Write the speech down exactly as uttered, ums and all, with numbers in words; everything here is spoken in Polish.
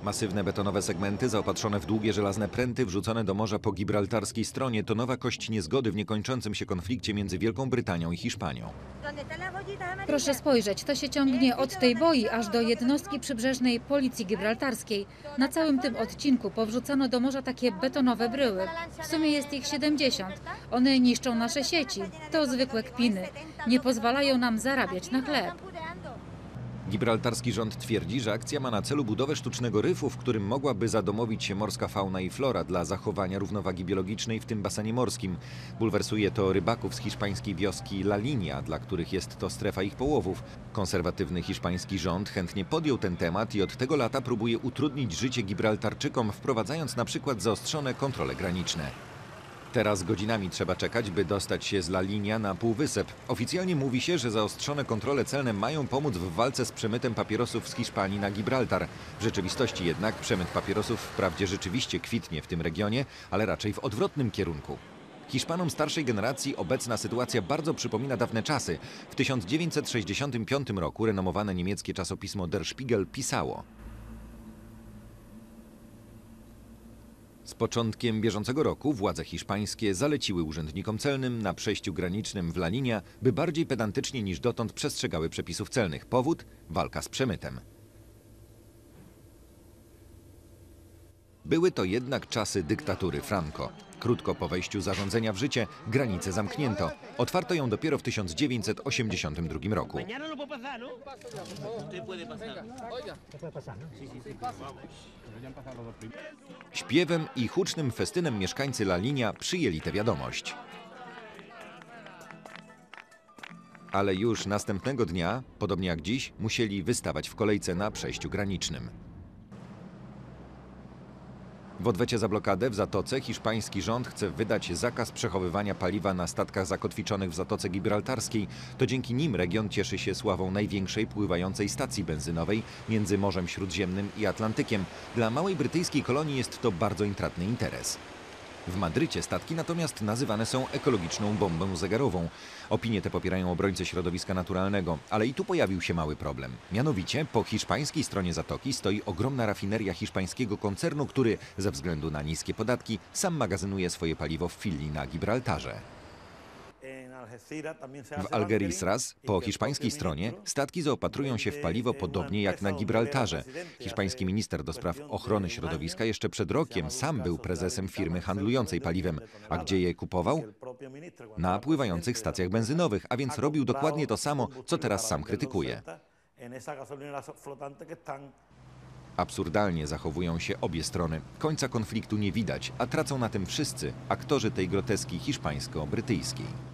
Masywne betonowe segmenty zaopatrzone w długie żelazne pręty wrzucone do morza po gibraltarskiej stronie to nowa kość niezgody w niekończącym się konflikcie między Wielką Brytanią i Hiszpanią. Proszę spojrzeć, to się ciągnie od tej boi aż do jednostki przybrzeżnej Policji Gibraltarskiej. Na całym tym odcinku powrzucano do morza takie betonowe bryły. W sumie jest ich siedemdziesiąt. One niszczą nasze sieci. To zwykłe kpiny. Nie pozwalają nam zarabiać na chleb. Gibraltarski rząd twierdzi, że akcja ma na celu budowę sztucznego ryfu, w którym mogłaby zadomowić się morska fauna i flora dla zachowania równowagi biologicznej w tym basenie morskim. Bulwersuje to rybaków z hiszpańskiej wioski La Línea, dla których jest to strefa ich połowów. Konserwatywny hiszpański rząd chętnie podjął ten temat i od tego lata próbuje utrudnić życie Gibraltarczykom, wprowadzając na przykład zaostrzone kontrole graniczne. Teraz godzinami trzeba czekać, by dostać się z La Línea na półwysep. Oficjalnie mówi się, że zaostrzone kontrole celne mają pomóc w walce z przemytem papierosów z Hiszpanii na Gibraltar. W rzeczywistości jednak przemyt papierosów wprawdzie rzeczywiście kwitnie w tym regionie, ale raczej w odwrotnym kierunku. Hiszpanom starszej generacji obecna sytuacja bardzo przypomina dawne czasy. W tysiąc dziewięćset sześćdziesiątym piątym roku renomowane niemieckie czasopismo Der Spiegel pisało: z początkiem bieżącego roku władze hiszpańskie zaleciły urzędnikom celnym na przejściu granicznym w La Línea, by bardziej pedantycznie niż dotąd przestrzegały przepisów celnych. Powód? Walka z przemytem. Były to jednak czasy dyktatury Franco. Krótko po wejściu zarządzenia w życie granicę zamknięto. Otwarto ją dopiero w tysiąc dziewięćset osiemdziesiątym drugim roku. Śpiewem i hucznym festynem mieszkańcy La Línea przyjęli tę wiadomość. Ale już następnego dnia, podobnie jak dziś, musieli wystawać w kolejce na przejściu granicznym. W odwecie za blokadę w Zatoce hiszpański rząd chce wydać zakaz przechowywania paliwa na statkach zakotwiczonych w Zatoce Gibraltarskiej. To dzięki nim region cieszy się sławą największej pływającej stacji benzynowej między Morzem Śródziemnym i Atlantykiem. Dla małej brytyjskiej kolonii jest to bardzo intratny interes. W Madrycie statki natomiast nazywane są ekologiczną bombą zegarową. Opinie te popierają obrońcy środowiska naturalnego, ale i tu pojawił się mały problem. Mianowicie po hiszpańskiej stronie zatoki stoi ogromna rafineria hiszpańskiego koncernu, który ze względu na niskie podatki sam magazynuje swoje paliwo w filii na Gibraltarze. W Algeciras, po hiszpańskiej stronie, statki zaopatrują się w paliwo podobnie jak na Gibraltarze. Hiszpański minister do spraw ochrony środowiska jeszcze przed rokiem sam był prezesem firmy handlującej paliwem. A gdzie je kupował? Na pływających stacjach benzynowych, a więc robił dokładnie to samo, co teraz sam krytykuje. Absurdalnie zachowują się obie strony. Końca konfliktu nie widać, a tracą na tym wszyscy aktorzy tej groteski hiszpańsko-brytyjskiej.